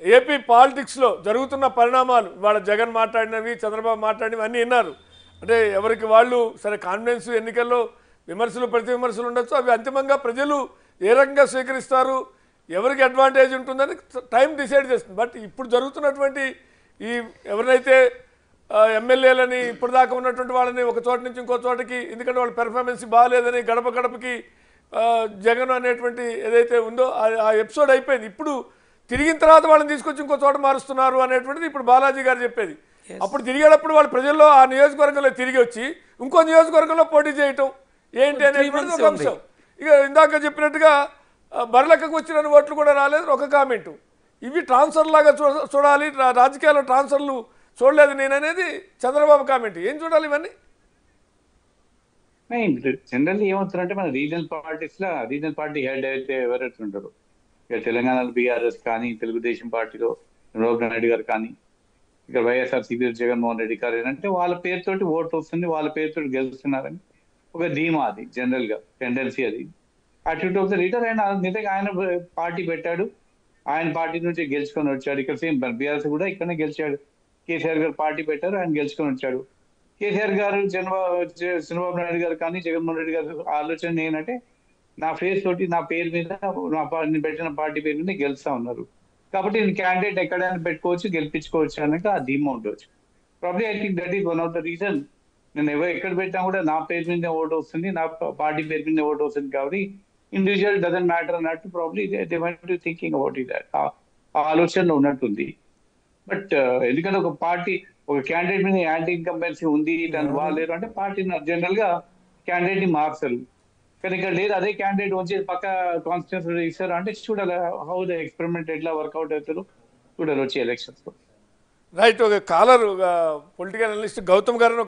AP పాలిటిక్స్లో జరుగుతున్న పరిణామాలు ఇవాళ జగన్ మాట్లాడినవి చంద్రబాబు మాట్లాడినవి అన్నీ విన్నారు. అంటే ఎవరికి వాళ్ళు సరే కాన్ఫిడెన్స్ ఎన్నికల్లో విమర్శలు ప్రతి విమర్శలు ఉండొచ్చు, అవి అంతిమంగా ప్రజలు ఏ రకంగా స్వీకరిస్తారు ఎవరికి అడ్వాంటేజ్ ఉంటుందని టైం డిసైడ్ చేస్తుంది. బట్ ఇప్పుడు జరుగుతున్నటువంటి ఈ ఎవరైతే ఎమ్మెల్యేలని ఇప్పుడు దాకా ఉన్నటువంటి వాళ్ళని ఒక చోట నుంచి ఇంకో చోటకి, ఎందుకంటే వాళ్ళ పెర్ఫార్మెన్స్ బాగాలేదని గడప గడపకి జగన్ అనేటువంటి ఏదైతే ఉందో ఆ ఎపిసోడ్ అయిపోయింది. ఇప్పుడు తిరిగిన తర్వాత వాళ్ళని తీసుకొచ్చి ఇంకో చోట మారుస్తున్నారు అనేటువంటిది ఇప్పుడు బాలాజీ గారు చెప్పేది. అప్పుడు తిరిగేటప్పుడు వాళ్ళు ప్రజల్లో ఆ నియోజకవర్గంలో తిరిగి వచ్చి ఇంకో నియోజకవర్గంలో పోటీ చేయటం ఏంటి అనేటువంటిది ఒక అంశం. ఇక ఇందాక చెప్పినట్టుగా బర్లెక్కకు వచ్చిన ఓట్లు కూడా రాలేదు ఒక కామెంటు. ఇవి ట్రాన్స్ఫర్ లాగా చూడాలి, రాజకీయాల్లో ట్రాన్స్ఫర్లు చూడలేదు నేననేది చంద్రబాబు కామెంట్. ఏం చూడాలి ఇవన్నీ? జనరల్లీ ఏమవుతారంటే మన రీజనల్ పార్టీ హెడ్ అయితే ఎవరైతే ఉంటారో, ఇక తెలంగాణలో బీఆర్ఎస్ కానీ, తెలుగుదేశం పార్టీలో చంద్రబాబు నాయుడు గారు కానీ, ఇక వైఎస్ఆర్సీపీ జగన్మోహన్ రెడ్డి గారు ఏంటంటే వాళ్ళ పేరుతోటి ఓటు వస్తుంది, వాళ్ళ పేరుతోటి గెలుస్తున్నారని ఒక ధీమా, అది జనరల్ గా టెండెన్సీ, అది అట్యూట్ ఆఫ్ ద లీడర్. ఆయన నిజంగా ఆయన పార్టీ పెట్టాడు, ఆయన పార్టీ నుంచి గెలుచుకొని వచ్చాడు. ఇక్కడ సేమ్ బీఆర్ఎస్ కూడా ఇక్కడనే గెలిచాడు. కేసీఆర్ గారు పార్టీ పెట్టారు, ఆయన గెలుచుకొని వచ్చాడు. కేసీఆర్ గారు చంద్రబాబు నాయుడు గారు కానీ, జగన్మోహన్ రెడ్డి గారు ఆలోచన ఏంటంటే నా ఫేస్ తోటి నా పేరు మీద నేను పెట్టిన పార్టీ పేరు మీద గెలుస్తా ఉన్నారు కాబట్టి నేను క్యాండిడేట్ ఎక్కడైనా పెట్టుకోవచ్చు, గెలిపించుకోవచ్చు అన్నట్టు ఆ ధీమా ఉండవచ్చు. Probably I think that is one of the reason. నేను ఎక్కడ పెట్టినా కూడా నా పేరు మీద ఓటు వస్తుంది, నా పార్టీ పేరు మీద ఓటు వస్తుంది కాబట్టి ఇండివిజువల్ డజంట్ మ్యాటర్ అన్నట్టు probably they might be thinking about it. ఆ ఆలోచనలో ఉన్నట్టుంది. బట్ ఎందుకంటే ఒక పార్టీ ఒక క్యాండిడేట్ మీద యాంటీ ఇన్కంబెన్సీ ఉంది, దాన్ని బాగాలేరు అంటే పార్టీ జనరల్ గా క్యాండిడేట్ ని మార్చరు. కానీ ఇక్కడ లేదు, అదే క్యాండిడేట్ వచ్చి పక్క కాన్స్టిట్యూన్సీ ఇస్తారు అంటే చూడాలి హౌ ద ఎక్స్పెరిమెంట్ ఎట్లా వర్కౌట్ అవుతారు చూడాలి వచ్చే ఎలక్షన్స్. రైట్. ఒక కాలర్ పొలిటికల్ అనలిస్ట్ గౌతమ్ గారు